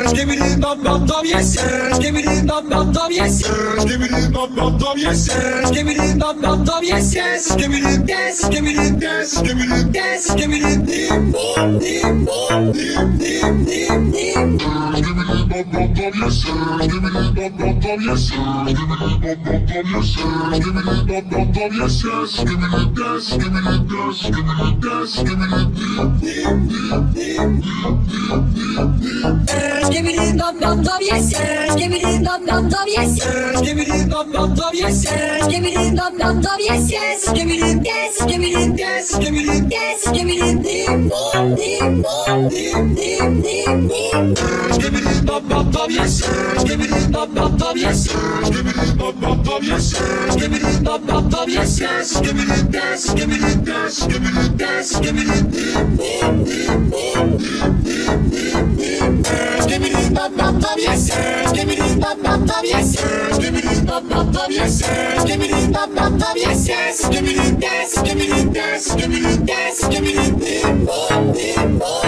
give me the bum bum bum, yes sir. Give me the bum bum bum, yes sir. Give me the bum bum bum, yes sir. Give me the bum bum bum, yes yes. Give me the dance, give me the dance, give me the dance, give me the dim bum dim bum dim dim dim dim. Give me the bum bum bum, yes sir. Give me the bum bum bum, yes sir. Give me the bum bum bum, yes sir. Give me the bum bum bum, yes yes. Give me the dance, give me the dance, give me the dance, give me the dim dim dim dim dim dim dim. Give me the bum bum bum, yes sir. Give me the bum bum bum, yes sir. Give me the bum bum bum, yes sir. Give me the bum bum bum, yes yes. Give me the dance, give me the dance, give me the dance, give me the dim bum dim bum dim dim dim dim. Give me the bum bum bum, yes sir. Give me the bum bum bum, yes sir. Give me the bum bum bum, yes sir. Give me the bum bum bum, yes yes. Give me the dance, give me the dance, give me the dance, give me the dim bum dim bum dim dim dim dim. Give me the bum bum bum, yes sir. Give me the bum bum bum, yes sir. Give me the bum bum bum, yes sir. Give me the bum bum bum, yes yes. Give me the dance, give me the dance, give me the dance, give me the dim bum dim bum.